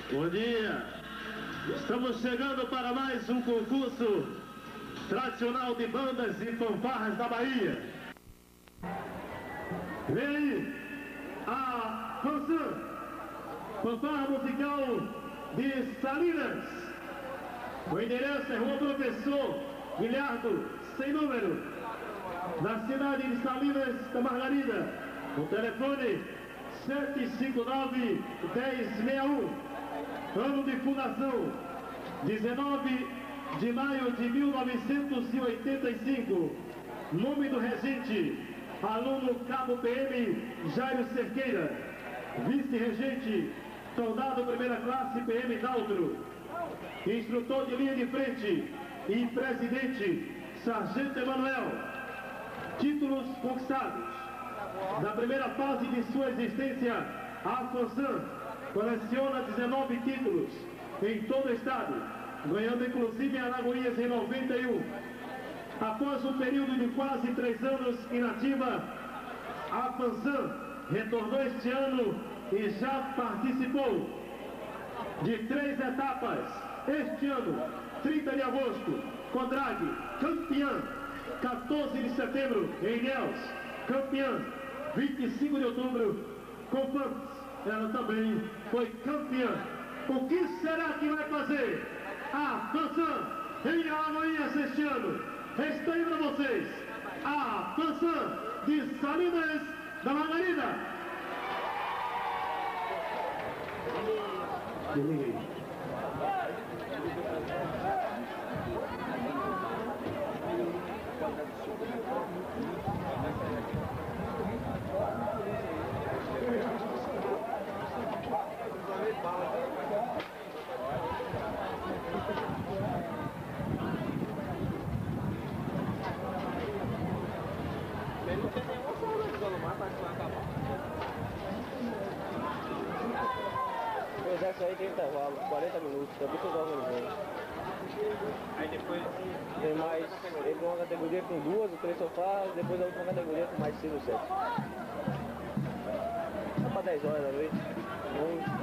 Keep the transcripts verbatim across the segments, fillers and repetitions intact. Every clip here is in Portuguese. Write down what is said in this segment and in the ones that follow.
Bom dia! Estamos chegando para mais um concurso tradicional de bandas e fanfarras da Bahia. Vem aí a Fansan, fanfarra musical de Salinas. O endereço é Rua Professor Guilherdo, sem número, na cidade de Salinas da Margarida. O telefone sete cinco nove, um zero seis um. Ano de fundação dezenove de maio de mil novecentos e oitenta e cinco. Nome do regente: aluno Cabo P M Jairo Cerqueira. Vice-regente: soldado primeira classe P M Daltro. Instrutor de linha de frente e presidente: Sargento Emanuel. Títulos conquistados: na primeira fase de sua existência, a Fansan coleciona dezenove títulos em todo o estado, ganhando inclusive em Alagoinhas em noventa e um. Após um período de quase três anos inativa, a Fansan retornou este ano e já participou de três etapas. Este ano, trinta de agosto, Codrag, campeã. quatorze de setembro, em Ilhéus, campeã. vinte e cinco de outubro, Confamps, ela também foi campeã. O que será que vai fazer a Fansan em Alagoinhas este ano? Está aí para vocês a Fansan de Salinas da Margarida. Pois essa aí tem intervalo, quarenta minutos, também que eu organizei. Aí depois tem mais, tem uma categoria com duas ou três sofás, depois a outra categoria com mais seis ou sete. Dá pra dez horas da noite. onze.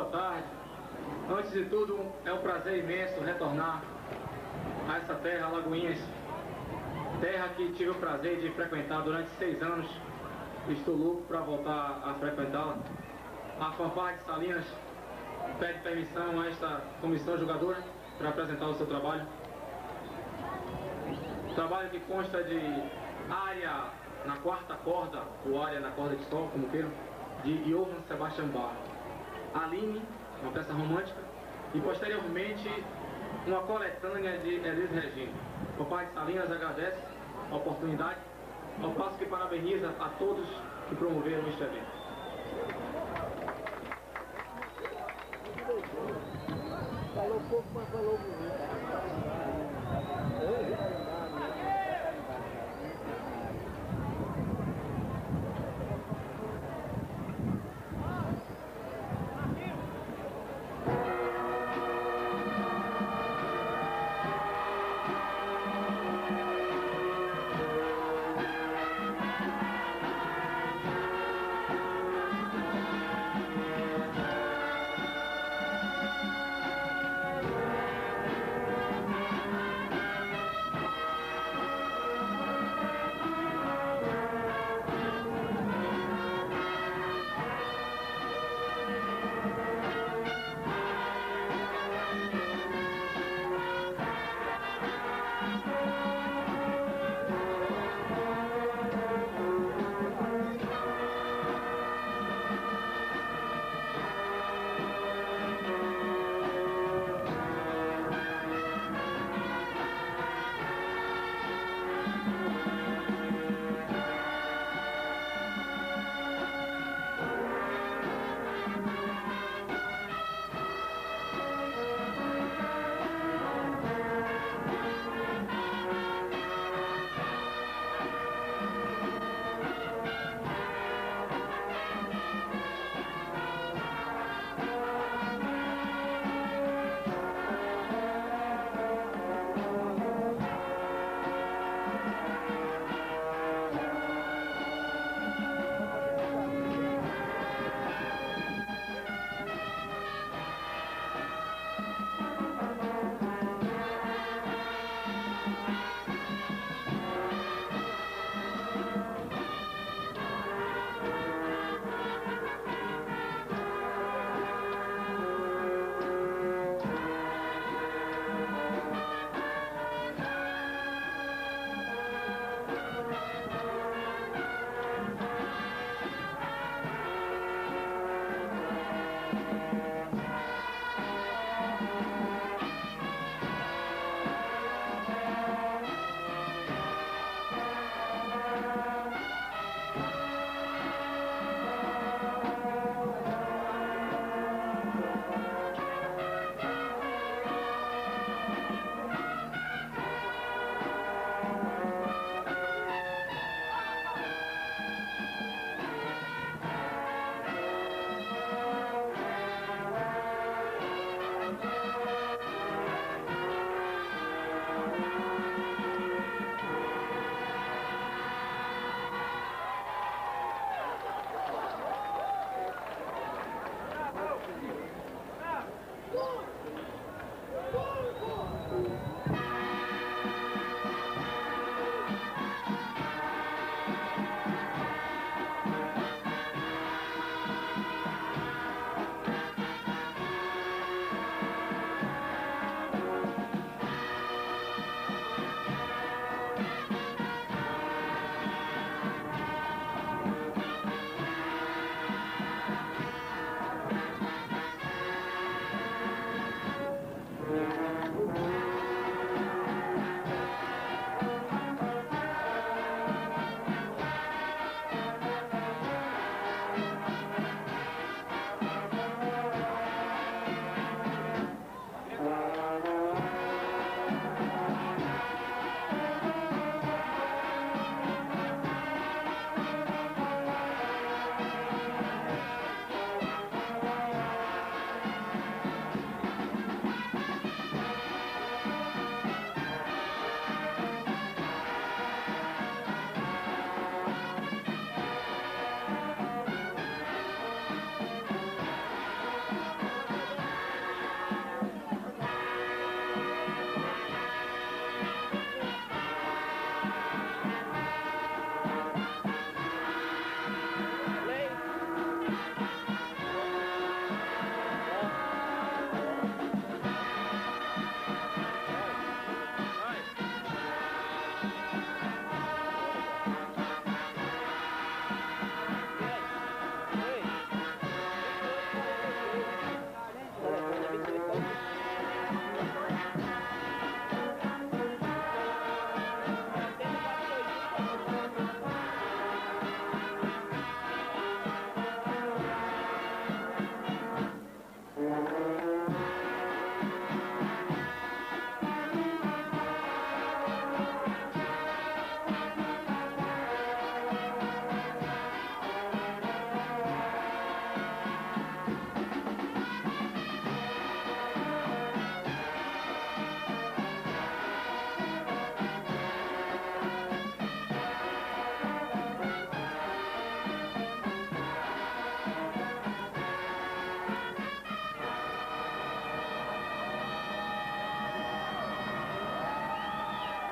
tarde. Antes de tudo, é um prazer imenso retornar a essa terra, Alagoinhas, terra que tive o prazer de frequentar durante seis anos. Estou louco para voltar a frequentá-la. A Fanfarra de Salinas pede permissão a esta comissão julgadora para apresentar o seu trabalho. Trabalho que consta de área na quarta corda, ou área na corda de sol, como queiram, de Johann Sebastian Bach. Aline, uma peça romântica, e posteriormente uma coletânea de Elis Regina. O Pai de Salinas agradece a oportunidade, ao passo que parabeniza a todos que promoveram este evento. Falou pouco, mas falou bonito.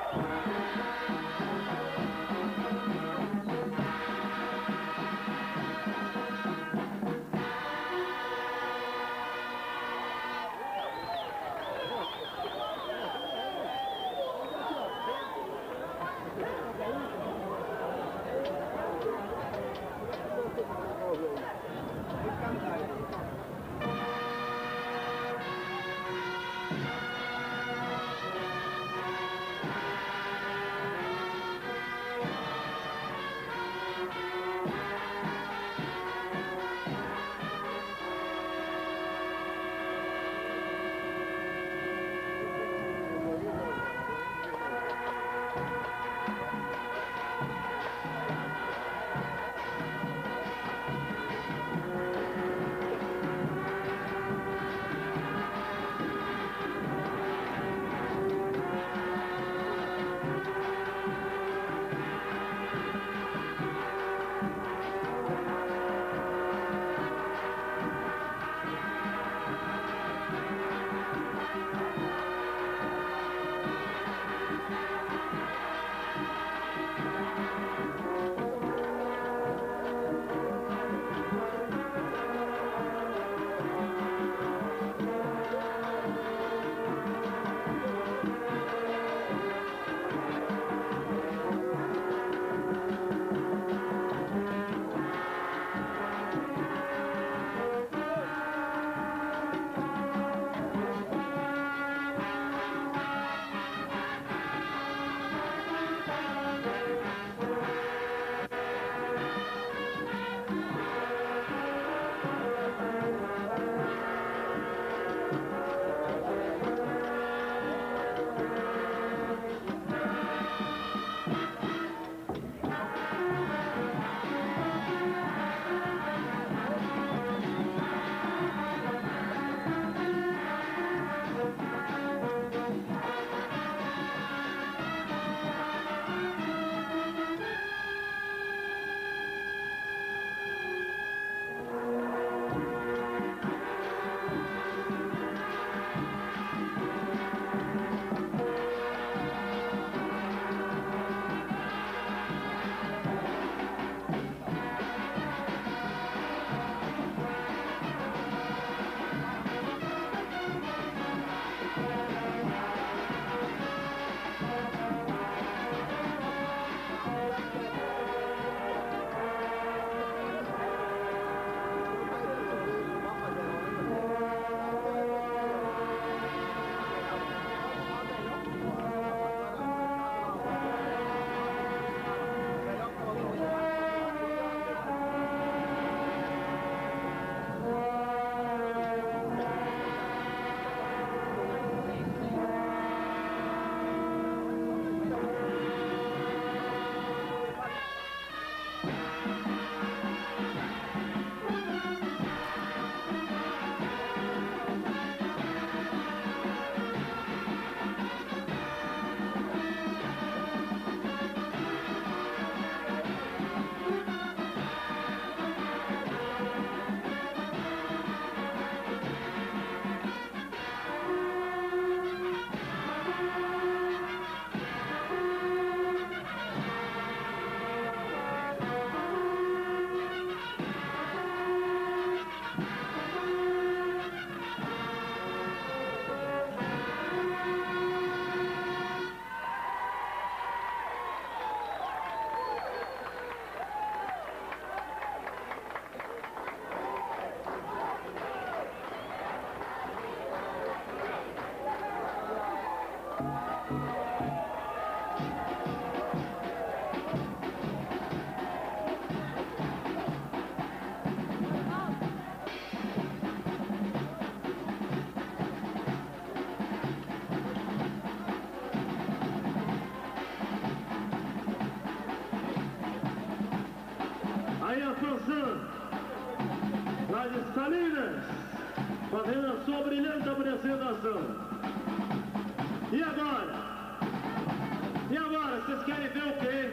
lá de Salinas, fazendo a sua brilhante apresentação. E agora? E agora, vocês querem ver o quê?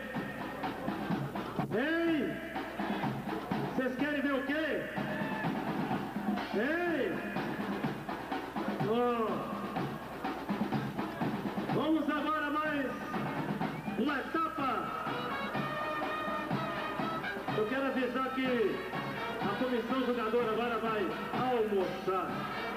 Hein? Vocês querem ver o quê? Hein? Oh. Vamos agora mais que a comissão jogadora agora vai almoçar.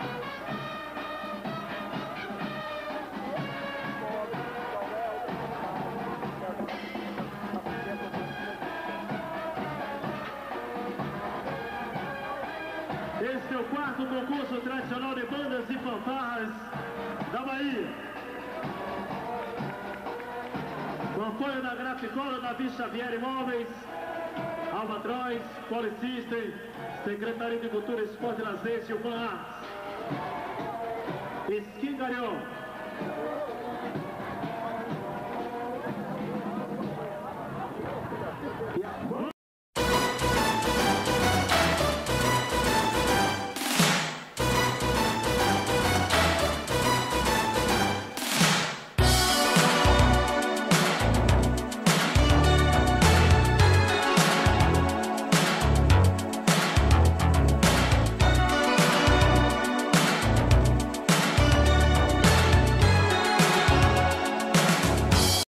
Este é o quarto concurso tradicional de bandas e fanfarras da Bahia. Com apoio da Graficola, Davi Xavier Imóveis, Albatroz, Policystem, Secretaria de Cultura, Esporte e Lazer, Silvan Arts, Skin Garion,